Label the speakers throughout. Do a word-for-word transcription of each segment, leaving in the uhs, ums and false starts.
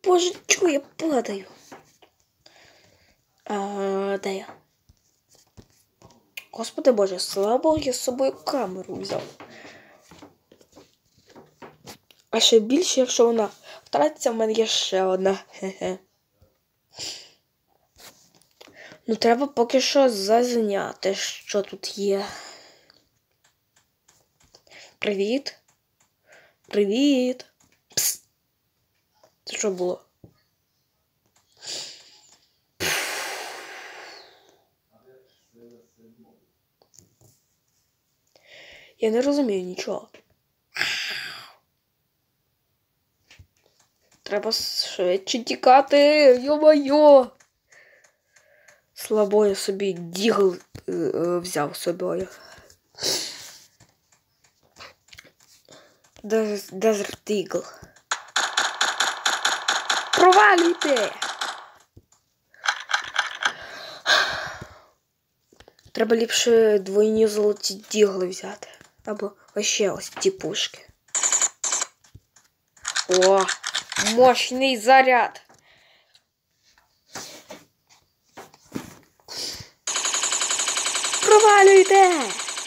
Speaker 1: Боже, чого я падаю? А, де я? Господи Боже, слава Богу, я з собою камеру взяв. А ще більше, якщо вона втратиться, в мене є ще одна. Хе-хе. Ну, треба поки що зазняти, що тут є. Привіт. Привіт. Пс. Це що було? Я не розумію нічого. Треба швидше тікати, йо-моє! Слабо я собі дігл е, е, взяв собою. Desert Eagle. Провалюйте! Треба ліпше двойні золоті дігли взяти. Або ще ось ті пушки. О, мощний заряд! Провалюйте!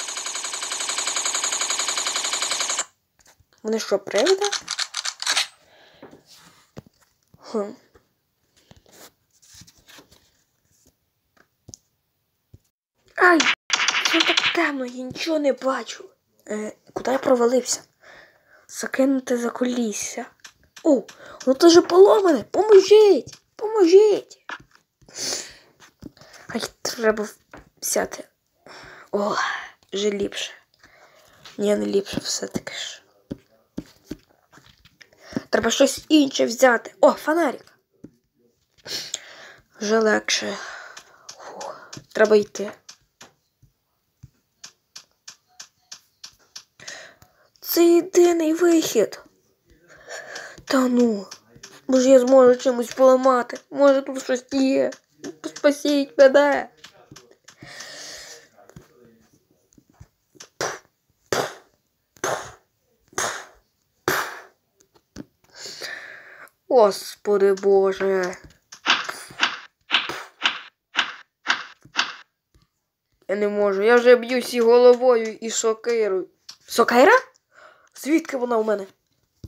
Speaker 1: Вони що, привиди? Хм. Ай! Що так темно? Я нічого не бачу. Е, куди я провалився? Закинути за колісся. О, воно теж поломане! Поможіть! Поможіть! Ай, треба взяти. О, вже ліпше. Ні, не ліпше все-таки ж. Треба щось інше взяти. О, фонарик. Вже легше. Фух, треба йти. Це єдиний вихід. Та ну, може я зможу чимось поламати. Може тут щось є. Спасіть мене. Господи Боже. Я не можу. Я вже б'юсь і головою, і сокирою. Сокира? Звідки вона у мене?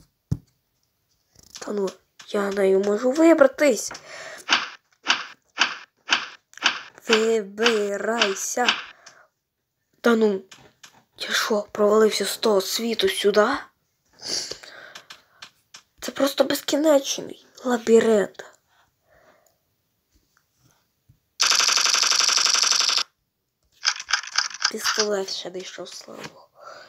Speaker 1: Та ну, я нею можу вибратись. Вибирайся. Та ну, я що, провалився з того світу сюди? Це просто безкінечний лабіринт. Пістолет ще дійшов, слава Богу.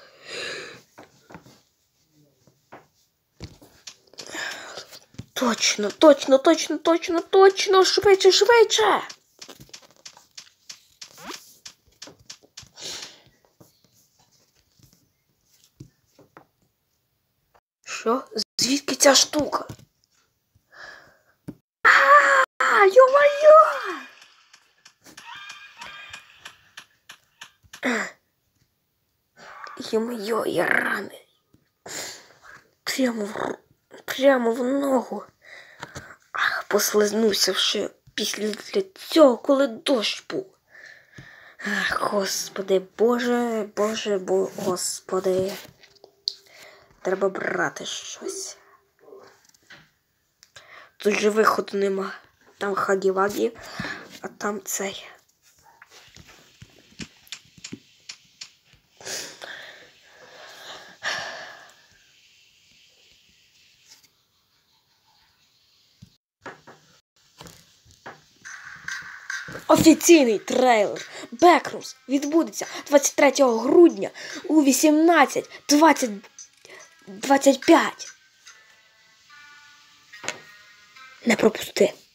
Speaker 1: Точно, точно, точно, точно, точно, швидше, швидше. Що? Звідки ця штука? А, ё-моё! Ё-моё, я ранений. Прямо в, прямо в ногу. Ах, послизнувся ще після цього, коли дощ був. Ах, Господи, Боже, Боже, Бо, Господи. Треба брати щось. Тут же виходу нема. Там хагі-вагі, а там цей. Офіційний трейлер Backrooms відбудеться двадцять третього грудня у вісімнадцять двадцять п'ять. Не пропусти.